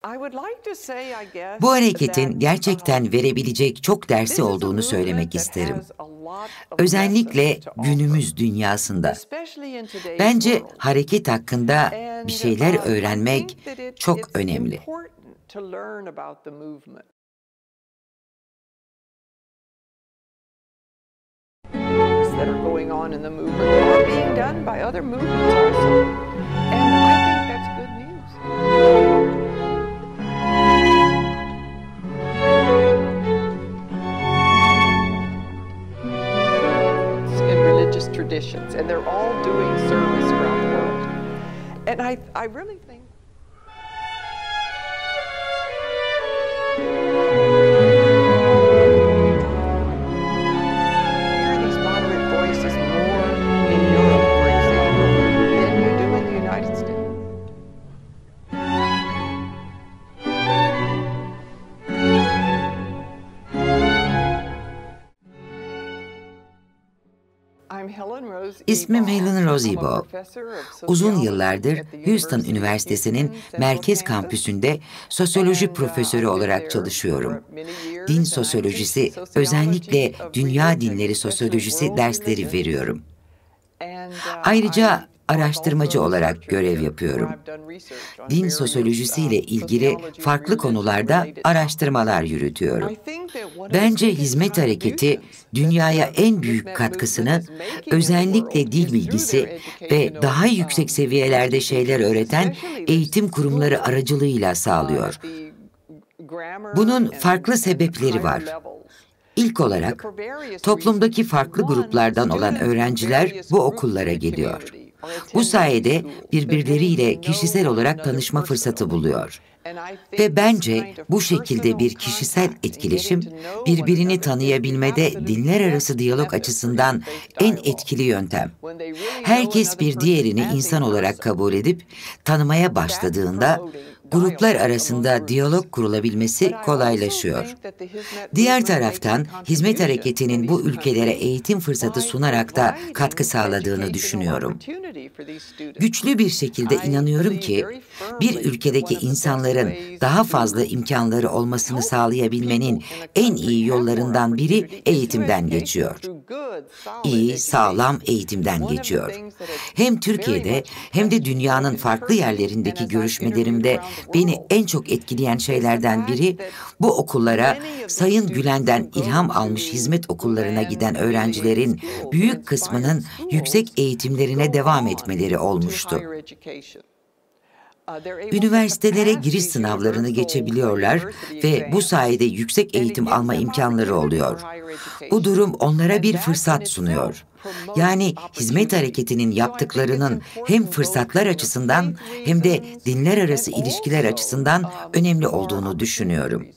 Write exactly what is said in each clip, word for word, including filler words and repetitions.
Bu hareketin gerçekten verebilecek çok dersi olduğunu söylemek isterim. Özellikle günümüz dünyasında. Bence hareket hakkında bir şeyler öğrenmek çok önemli. That are going on in the movement that are being done by other movements also. And I think that's good news. In religious traditions, and they're all doing service around the world. And I, I really think İsmim Helen Rozebow. Uzun yıllardır Houston Üniversitesi'nin merkez kampüsünde sosyoloji profesörü olarak çalışıyorum. Din sosyolojisi, özellikle dünya dinleri sosyolojisi dersleri veriyorum. Ayrıca araştırmacı olarak görev yapıyorum. Din sosyolojisiyle ilgili farklı konularda araştırmalar yürütüyorum. Bence hizmet hareketi dünyaya en büyük katkısını özellikle dil bilgisi ve daha yüksek seviyelerde şeyler öğreten eğitim kurumları aracılığıyla sağlıyor. Bunun farklı sebepleri var. İlk olarak toplumdaki farklı gruplardan olan öğrenciler bu okullara geliyor. Bu sayede birbirleriyle kişisel olarak tanışma fırsatı buluyor. Ve bence bu şekilde bir kişisel etkileşim, birbirini tanıyabilmede dinler arası diyalog açısından en etkili yöntem. Herkes bir diğerini insan olarak kabul edip tanımaya başladığında, gruplar arasında diyalog kurulabilmesi kolaylaşıyor. Diğer taraftan hizmet hareketinin bu ülkelere eğitim fırsatı sunarak da katkı sağladığını düşünüyorum. Güçlü bir şekilde inanıyorum ki bir ülkedeki insanların daha fazla imkanları olmasını sağlayabilmenin en iyi yollarından biri eğitimden geçiyor. İyi, sağlam eğitimden geçiyor. Hem Türkiye'de hem de dünyanın farklı yerlerindeki görüşmelerimde beni en çok etkileyen şeylerden biri bu okullara Sayın Gülen'den ilham almış hizmet okullarına giden öğrencilerin büyük kısmının yüksek eğitimlerine devam etmeleri olmuştu. Üniversitelere giriş sınavlarını geçebiliyorlar ve bu sayede yüksek eğitim alma imkanları oluyor. Bu durum onlara bir fırsat sunuyor. Yani hizmet hareketinin yaptıklarının hem fırsatlar açısından hem de dinler arası ilişkiler açısından önemli olduğunu düşünüyorum.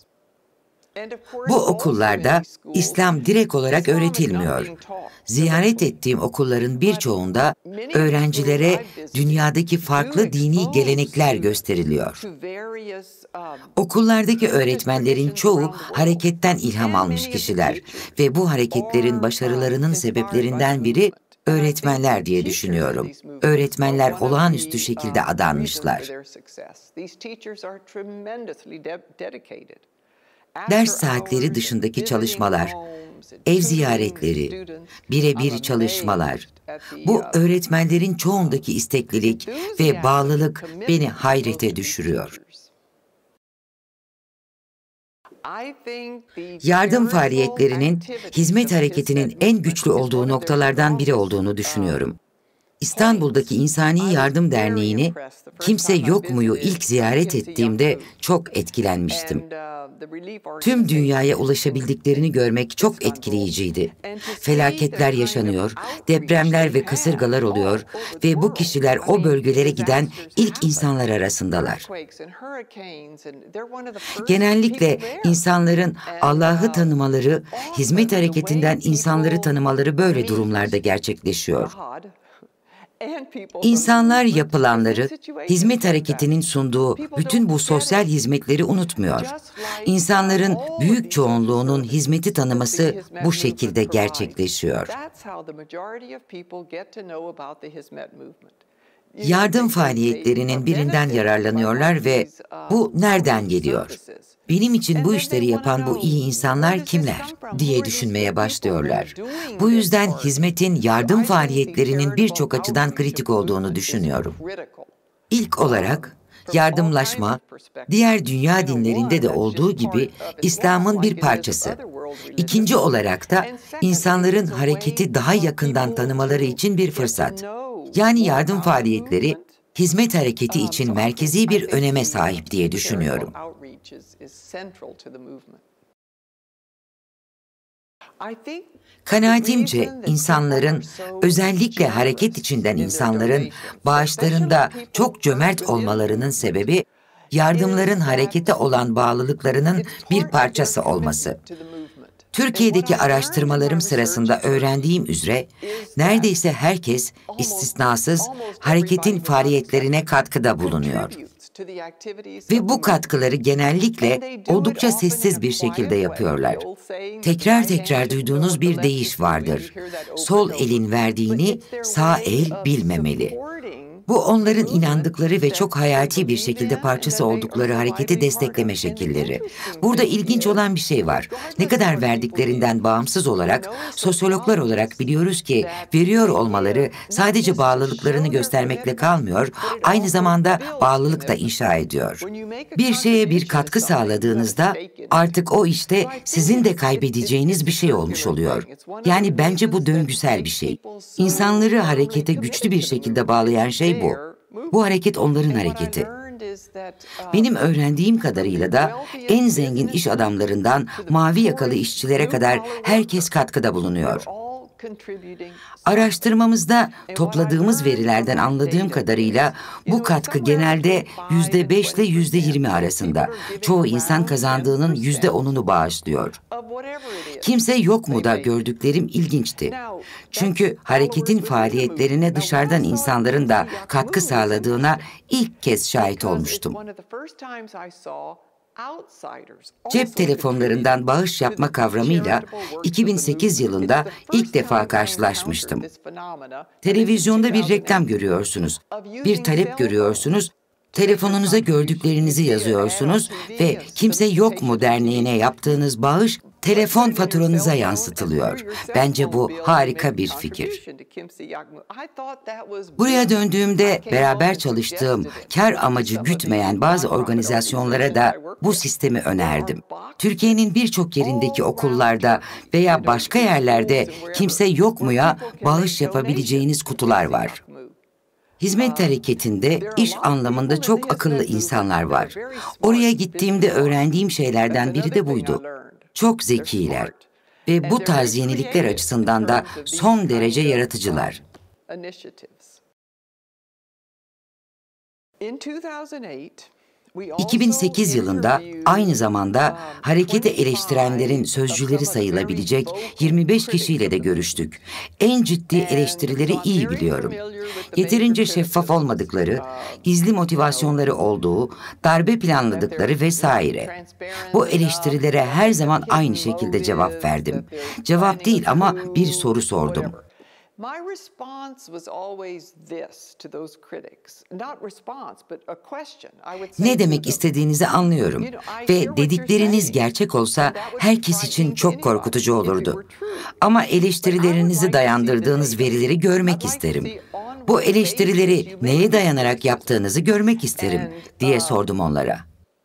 Bu okullarda İslam direkt olarak öğretilmiyor. Ziyaret ettiğim okulların birçoğunda öğrencilere dünyadaki farklı dini gelenekler gösteriliyor. Okullardaki öğretmenlerin çoğu hareketten ilham almış kişiler ve bu hareketlerin başarılarının sebeplerinden biri öğretmenler diye düşünüyorum. Öğretmenler olağanüstü şekilde adanmışlar. Ders saatleri dışındaki çalışmalar, ev ziyaretleri, birebir çalışmalar, bu öğretmenlerin çoğundaki isteklilik ve bağlılık beni hayrete düşürüyor. Yardım faaliyetlerinin hizmet hareketinin en güçlü olduğu noktalardan biri olduğunu düşünüyorum. İstanbul'daki İnsani Yardım Derneği'ni Kimse Yok Mu'yu ilk ziyaret ettiğimde çok etkilenmiştim. Tüm dünyaya ulaşabildiklerini görmek çok etkileyiciydi. Felaketler yaşanıyor, depremler ve kasırgalar oluyor ve bu kişiler o bölgelere giden ilk insanlar arasındalar. Genellikle insanların Allah'ı tanımaları, hizmet hareketinden insanları tanımaları böyle durumlarda gerçekleşiyor. İnsanlar yapılanları, hizmet hareketinin sunduğu bütün bu sosyal hizmetleri unutmuyor. İnsanların büyük çoğunluğunun hizmeti tanıması bu şekilde gerçekleşiyor. Yardım faaliyetlerinin birinden yararlanıyorlar ve bu nereden geliyor? Benim için bu işleri yapan bu iyi insanlar kimler diye düşünmeye başlıyorlar. Bu yüzden hizmetin yardım faaliyetlerinin birçok açıdan kritik olduğunu düşünüyorum. İlk olarak yardımlaşma, diğer dünya dinlerinde de olduğu gibi İslam'ın bir parçası. İkinci olarak da insanların hareketi daha yakından tanımaları için bir fırsat. Yani yardım faaliyetleri, hizmet hareketi için merkezi bir öneme sahip diye düşünüyorum. Kanaatimce insanların, özellikle hareket içinden insanların bağışlarında çok cömert olmalarının sebebi, yardımların harekete olan bağlılıklarının bir parçası olması. Türkiye'deki araştırmalarım sırasında öğrendiğim üzere, neredeyse herkes istisnasız hareketin faaliyetlerine katkıda bulunuyor. Ve bu katkıları genellikle oldukça sessiz bir şekilde yapıyorlar. Tekrar tekrar duyduğunuz bir deyiş vardır. Sol elin verdiğini sağ el bilmemeli. Bu onların inandıkları ve çok hayati bir şekilde parçası oldukları hareketi destekleme şekilleri. Burada ilginç olan bir şey var. Ne kadar verdiklerinden bağımsız olarak, sosyologlar olarak biliyoruz ki veriyor olmaları sadece bağlılıklarını göstermekle kalmıyor, aynı zamanda bağlılık da inşa ediyor. Bir şeye bir katkı sağladığınızda artık o işte sizin de kaybedeceğiniz bir şey olmuş oluyor. Yani bence bu döngüsel bir şey. İnsanları harekete güçlü bir şekilde bağlayan şey bu. Bu hareket onların hareketi. Benim öğrendiğim kadarıyla da en zengin iş adamlarından mavi yakalı işçilere kadar herkes katkıda bulunuyor. Araştırmamızda topladığımız verilerden anladığım kadarıyla bu katkı genelde yüzde beş ile yüzde yirmi arasında. Çoğu insan kazandığının yüzde onunu bağışlıyor. Kimse yok mu da gördüklerim ilginçti. Çünkü hareketin faaliyetlerine dışarıdan insanların da katkı sağladığına ilk kez şahit olmuştum. Cep telefonlarından bağış yapma kavramıyla iki bin sekiz yılında ilk defa karşılaşmıştım. Televizyonda bir reklam görüyorsunuz, bir talep görüyorsunuz, telefonunuza gördüklerinizi yazıyorsunuz ve Kimse Yok mu derneğine yaptığınız bağış telefon faturanıza yansıtılıyor. Bence bu harika bir fikir. Buraya döndüğümde beraber çalıştığım, kar amacı gütmeyen bazı organizasyonlara da bu sistemi önerdim. Türkiye'nin birçok yerindeki okullarda veya başka yerlerde Kimse Yok mu'ya bağış yapabileceğiniz kutular var. Hizmet hareketinde iş anlamında çok akıllı insanlar var. Oraya gittiğimde öğrendiğim şeylerden biri de buydu. Çok zekiler ve bu tarz yenilikler açısından da son derece yaratıcılar. iki bin sekiz yılında aynı zamanda hareketi eleştirenlerin sözcüleri sayılabilecek yirmi beş kişiyle de görüştük. En ciddi eleştirileri iyi biliyorum. Yeterince şeffaf olmadıkları, gizli motivasyonları olduğu, darbe planladıkları vesaire. Bu eleştirilere her zaman aynı şekilde cevap verdim. Cevap değil ama bir soru sordum. My response was always this to those critics. Not response, but a question. I would say Ne demek istediğinizi anlıyorum ve dedikleriniz gerçek olsa herkes için çok korkutucu olurdu. Ama eleştirilerinizi dayandırdığınız verileri görmek isterim. Bu eleştirileri neye dayanarak yaptığınızı görmek isterim diye sordum onlara.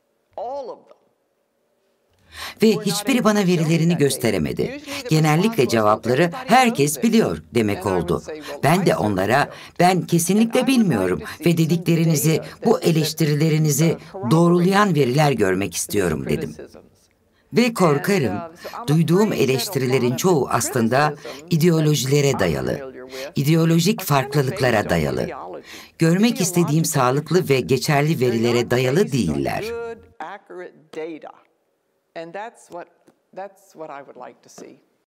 Ve hiçbiri bana verilerini gösteremedi. Genellikle cevapları herkes biliyor demek oldu. Ben de onlara ben kesinlikle bilmiyorum ve dediklerinizi, bu eleştirilerinizi doğrulayan veriler görmek istiyorum dedim. Ve korkarım, duyduğum eleştirilerin çoğu aslında ideolojilere dayalı, ideolojik farklılıklara dayalı. Görmek istediğim sağlıklı ve geçerli verilere dayalı değiller. And that's what that's what I would like to see.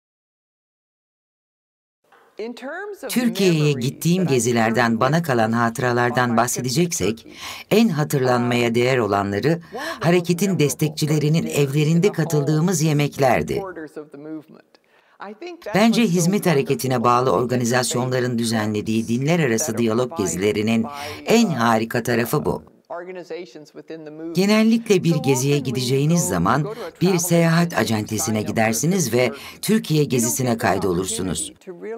Türkiye'ye gittiğim gezilerden bana kalan hatıralardan bahsedeceksek, en hatırlanmaya değer olanları hareketin destekçilerinin evlerinde katıldığımız yemeklerdi. Bence hizmet hareketine bağlı organizasyonların düzenlediği dinler arası diyalog gezilerinin en harika tarafı bu. Genellikle bir geziye gideceğiniz zaman bir seyahat acentesine gidersiniz ve Türkiye gezisine kaydolursunuz.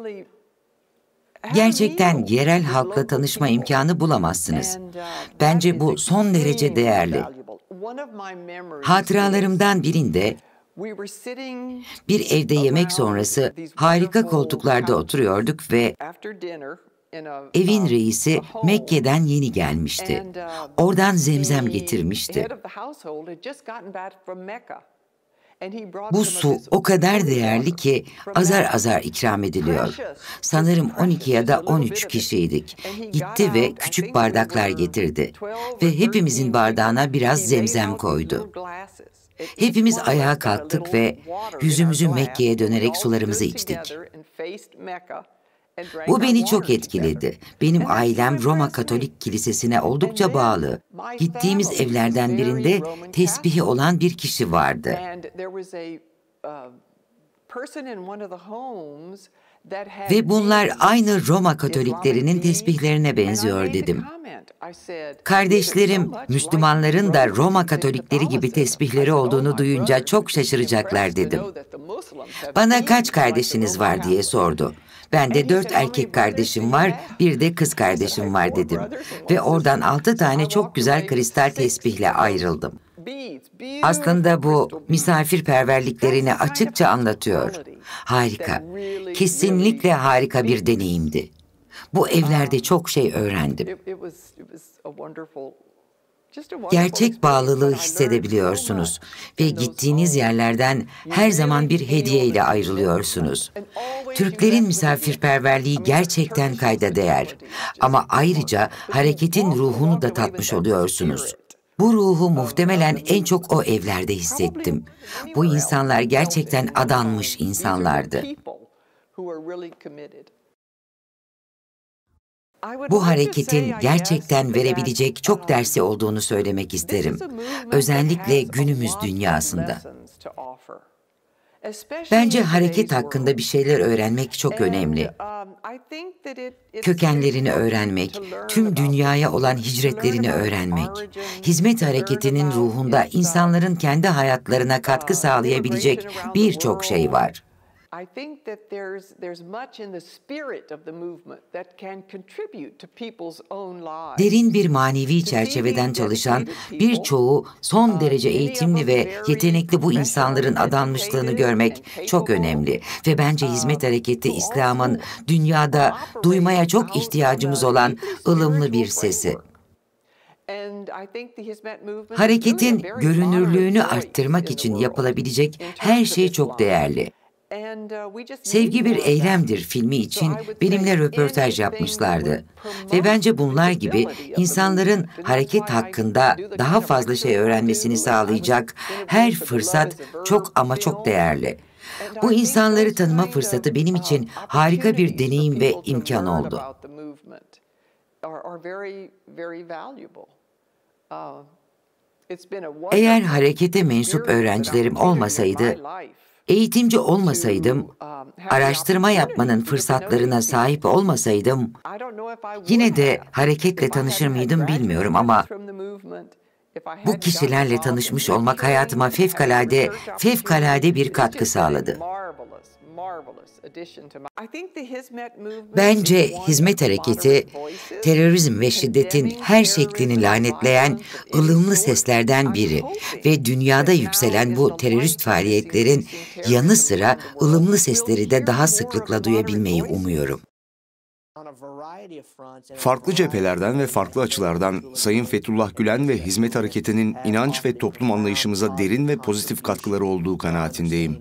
Gerçekten yerel halkla tanışma imkanı bulamazsınız. Bence bu son derece değerli. Hatıralarımdan birinde bir evde yemek sonrası harika koltuklarda oturuyorduk ve evin reisi Mekke'den yeni gelmişti. Oradan zemzem getirmişti. Bu su o kadar değerli ki azar azar ikram ediliyor. Sanırım on iki ya da on üç kişiydik. Gitti ve küçük bardaklar getirdi. Ve hepimizin bardağına biraz zemzem koydu. Hepimiz ayağa kalktık ve yüzümüzü Mekke'ye dönerek sularımızı içtik. Bu beni çok etkiledi. Benim ailem Roma Katolik Kilisesi'ne oldukça bağlı. Gittiğimiz evlerden birinde tesbihi olan bir kişi vardı. Ve bunlar aynı Roma Katoliklerinin tesbihlerine benziyor dedim. Kardeşlerim, Müslümanların da Roma Katolikleri gibi tesbihleri olduğunu duyunca çok şaşıracaklar dedim. Bana kaç kardeşiniz var diye sordu. Ben de dört erkek kardeşim var, bir de kız kardeşim var dedim. Ve oradan altı tane çok güzel kristal tesbihle ayrıldım. Aslında bu misafirperverliklerini açıkça anlatıyor. Harika, kesinlikle harika bir deneyimdi. Bu evlerde çok şey öğrendim. Gerçek bağlılığı hissedebiliyorsunuz ve gittiğiniz yerlerden her zaman bir hediye ile ayrılıyorsunuz. Türklerin misafirperverliği gerçekten kayda değer. Ama ayrıca hareketin ruhunu da tatmış oluyorsunuz. Bu ruhu muhtemelen en çok o evlerde hissettim. Bu insanlar gerçekten adanmış insanlardı. Bu hareketin gerçekten verebilecek çok dersi olduğunu söylemek isterim. Özellikle günümüz dünyasında. Bence hareket hakkında bir şeyler öğrenmek çok önemli. Kökenlerini öğrenmek, tüm dünyaya olan hicretlerini öğrenmek, hizmet hareketinin ruhunda insanların kendi hayatlarına katkı sağlayabilecek birçok şey var. I think that there's there's much in the spirit of the movement that can contribute to people's own lives. Derin bir manevi çerçeveden çalışan birçoğu son derece eğitimli ve yetenekli bu insanların adanmışlığını görmek çok önemli ve bence hizmet hareketi İslam'ın dünyada duymaya çok ihtiyacımız olan ılımlı bir sesi. Hareketin görünürlüğünü arttırmak için yapılabilecek her şey çok değerli. Sevgi bir eylemdir filmi için benimle röportaj yapmışlardı. Ve bence bunlar gibi insanların hareket hakkında daha fazla şey öğrenmesini sağlayacak her fırsat çok ama çok değerli. Bu insanları tanıma fırsatı benim için harika bir deneyim ve imkan oldu. Eğer harekete mensup öğrencilerim olmasaydı, eğitimci olmasaydım, araştırma yapmanın fırsatlarına sahip olmasaydım, yine de hareketle tanışır mıydım bilmiyorum ama bu kişilerle tanışmış olmak hayatıma fevkalade, fevkalade bir katkı sağladı. Bence hizmet hareketi, terörizm ve şiddetin her şeklini lanetleyen ılımlı seslerden biri ve dünyada yükselen bu terörist faaliyetlerin yanı sıra ılımlı sesleri de daha sıklıkla duyabilmeyi umuyorum. Farklı cephelerden ve farklı açılardan Sayın Fethullah Gülen ve hizmet hareketinin inanç ve toplum anlayışımıza derin ve pozitif katkıları olduğu kanaatindeyim.